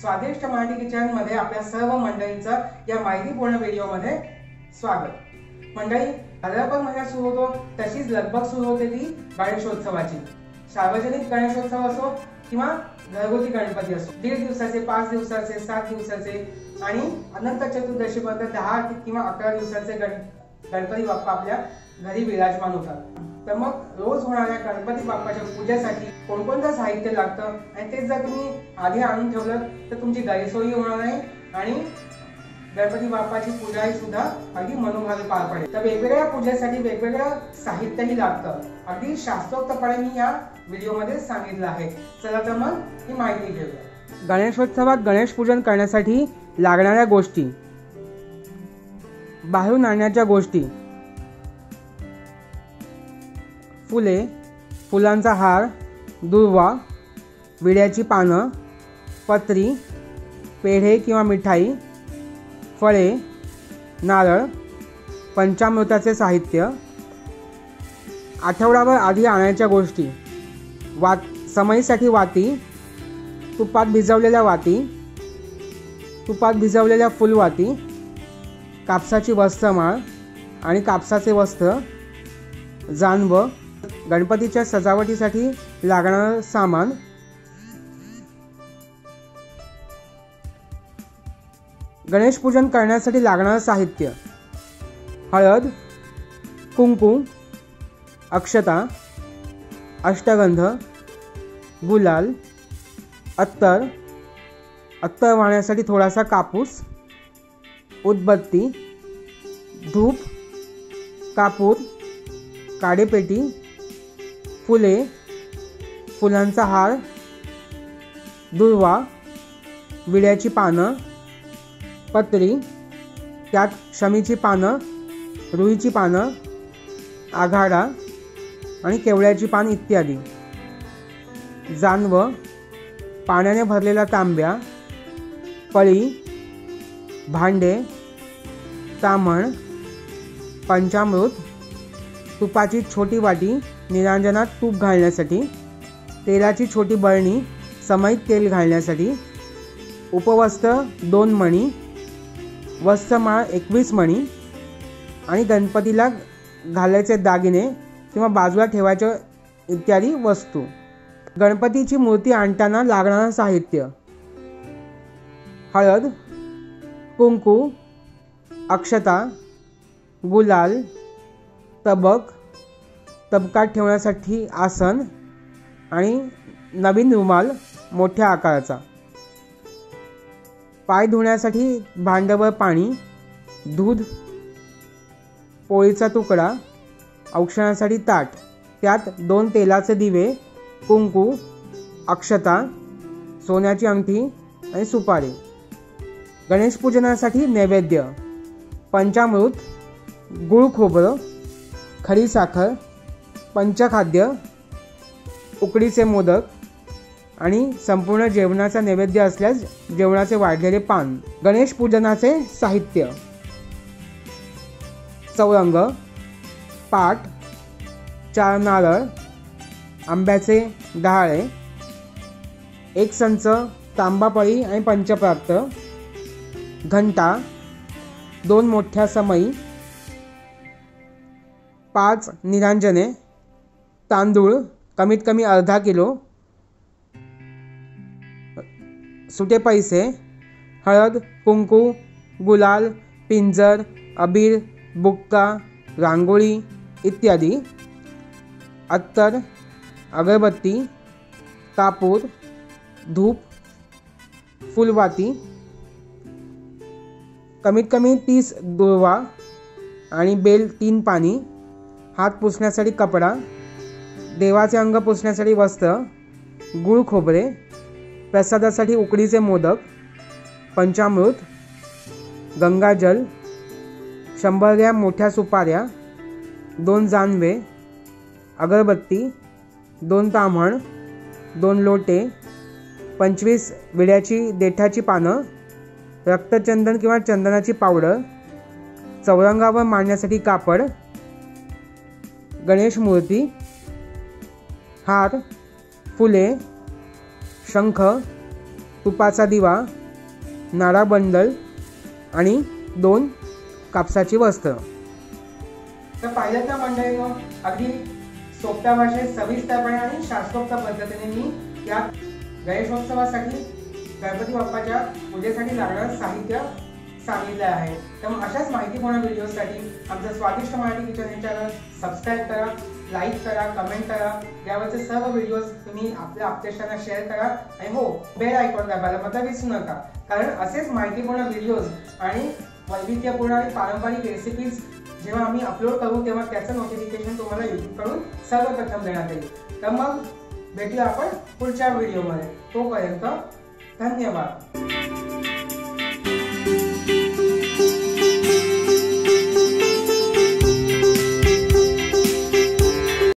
स्वादिष्ट मराठी किचन मध्ये आपल्या सर्व मंडळींचं या माहितीपूर्ण व्हिडिओमध्ये स्वागत। मंडळी, भाद्रपद महिना सुरू होतो तशीच लगबग सुरू होते ती गणेशोत्सवाची। सार्वजनिक गणेशोत्सव असो किंवा घरगुती गणपती असो, 1.5 दिवसाचे, 5 दिवसाचे, 7 दिवसाचे आणि अनंत चतुर्दशीपर्यंत 10 किंवा 11 दिवसाचे गणपती बाप्पा आपल्या घरी विराजमान होतात। तर मग रोज होणाऱ्या गणपती बाप्पाच्या पूजेसाठी कोणकोणतं साहित्य लागतं आणि तेच जर तुम्ही आधी आणून ठेवलं तर तुमची गैरसोयी होणार नाही आणि गणपती बाप्पाची पूजाही सुद्धा अगदी मनोभावे पार पडेल। तर वेगवेगळ्या पूजेसाठी वेगवेगळं साहित्यही लागतं, अगदी शास्त्रोक्तपणे मी या व्हिडिओमध्ये सांगितलं आहे। चला तर मग ही माहिती घेऊया। गणेशोत्सवात गणेश पूजन करण्यासाठी लागणाऱ्या गोष्टी, बाहेरून आणण्याच्या गोष्टी, फुले, फुलांचा हार, दुर्वा, विड्याची पानं, पत्री, पेढे किंवा मिठाई, फळे, नारळ, पंचामृताचे साहित्य, आठवडाभर आधी आणायच्या गोष्टी, समईसाठी वाती, तुपात भिजवलेल्या वाती, तुपात भिजवलेल्या फुलवाती, कापसाची वस्त्रमाळ आणि कापसाचे वस्त्र, जानवं, गणपतीच्या सजावटीसाठी लागणारं सामान, गणेश पूजन करण्यासाठी लागणारं साहित्य, हळद, कुंकू, अक्षता, अष्टगंध, गुलाल, अत्तर, अत्तर वाहण्यासाठी थोडासा कापूस, उदबत्ती, धूप, कापूर, काडेपेटी, फुले, फुलांचा हार, दुर्वा, विड्याची पानं, पत्री, त्यात शमीची पानं, रुईची पानं, आघाडा आणि केवड्याची पान इत्यादी, जानवं, पाण्याने भरलेला तांब्या, पळी, भांडे, ताम्हण, पंचामृत, तुपाची छोटी वाटी निरांजनात तूप घालण्यासाठी, तेलाची छोटी बरणी समईत तेल घालण्यासाठी, उपवस्त्र 2 मणी, वस्त्रमाळ 21 मणी आणि गणपतीला घालायचे दागिने किंवा बाजूला ठेवायचे इत्यादी वस्तू। गणपतीची मूर्ती आणताना लागणारं साहित्य, हळद, कुंकू, अक्षता, गुलाल, तबक, तबकात ठेवण्यासाठी आसन आणि नवीन रुमाल मोठ्या आकाराचा, पाय धुण्यासाठी भांडभर पाणी, दूध, पोळीचा तुकडा, औक्षणासाठी ताट, त्यात 2 तेलाचे दिवे, कुंकू, अक्षता, सोन्याची अंगठी आणि सुपारी। गणेश पूजनासाठी नैवेद्य, पंचामृत, गुळ खोबरं, खडी साखर, पंचखाद्य, उकडीचे मोदक आणि संपूर्ण जेवणाचा नैवेद्य असल्यास जेवणाचे वाढलेले पान। गणेश पूजनाचे साहित्य, चौरंग, पाट, 4 नारळ, आंब्याचे डहाळे, 1 संच तांबापळी आणि पंचप्राप्त, घंटा, 2 मोठ्या समई, 5 निरांजने, तांदूळ कमीत कमी अर्धा किलो, सुटे पैसे, हळद, कुंकू, गुलाल, पिंजर, अबीर, बुक्का, रांगोळी इत्यादी, अत्तर, अगरबत्ती, कापूर, धूप, फुलवाती, कमीत कमी 30 दुर्वा आणि बेल 3 पानी, हात पुसण्यासाठी कपडा, देवाचे अंग पुसण्यासाठी वस्त्र, गुळ खोबरे, प्रसादासाठी उकडीचे मोदक, पंचामृत, गंगाजल, 100 ग्रॅम मोठ्या सुपाऱ्या, 2 जानवे, अगरबत्ती, 2 ताम्हण, 2 लोटे, 25 विड्याची देठाची पानं, रक्तचंदन किंवा चंदनाची पावडर, चौरंगावर मांडण्यासाठी कापड, गणेश मूर्ती, हार, फुले, शंख, तुपाचा दिवा, नारळ बंडल आणि 2 कापसाची वस्त्र. तर पाहिलं ना मंडळी, अगदी सोप्या भाषेत सविस्तरपणे आणि शास्त्रोक्त पद्धतीने मी या गणेशोत्सवासाठी गणपती बाप्पाच्या पूजेसाठी लागणारं साहित्य सांगितलं आहे. तर अशाच माहितीपूर्ण व्हिडिओसाठी आमचं स्वादिष्ट मराठी किचन हे चॅनल सबस्क्राईब करा, लाईक करा, कमेंट करा. यावरचे सर्व व्हिडिओज तुम्ही आपल्या आप्तेष्टांना शेअर करा आणि हो, बेल आयकॉन दाबायला मात्र विसरू नका, कारण असेच माहितीपूर्ण व्हिडिओज आणि वैविध्यपूर्ण आणि पारंपरिक रेसिपीज जेव्हा आम्ही अपलोड करू तेव्हा त्याचं नोटिफिकेशन तुम्हाला यूट्यूबकडून सर्वप्रथम देण्यात येईल. तर मग भेटूया आपण पुढच्या व्हिडिओमध्ये. तोपर्यंत धन्यवाद.